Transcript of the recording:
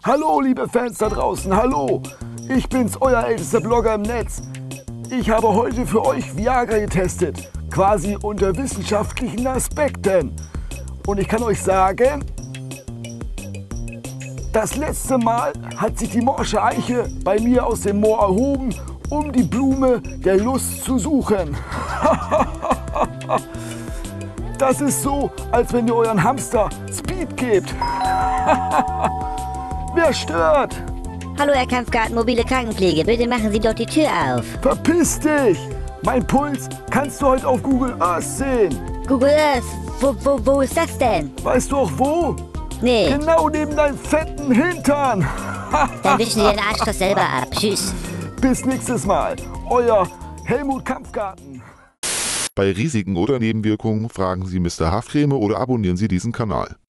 Hallo, liebe Fans da draußen, hallo! Ich bin's, euer ältester Blogger im Netz. Ich habe heute für euch Viagra getestet, quasi unter wissenschaftlichen Aspekten. Und ich kann euch sagen, das letzte Mal hat sich die morsche Eiche bei mir aus dem Moor erhoben, um die Blume der Lust zu suchen. Das ist so, als wenn ihr euren Hamster Speed gebt. Wer stört? Hallo, Herr Kampfgarten, mobile Krankenpflege. Bitte machen Sie doch die Tür auf. Verpiss dich! Mein Puls kannst du heute auf Google Earth sehen. Google Earth? Wo ist das denn? Weißt du auch wo? Nee, Genau neben deinem fetten Hintern. dann wischen Sie den Arsch doch selber ab. Tschüss. Bis nächstes Mal. Euer Helmut Kampfgarten. Bei Risiken oder Nebenwirkungen fragen Sie Mr. Haftcreme oder abonnieren Sie diesen Kanal.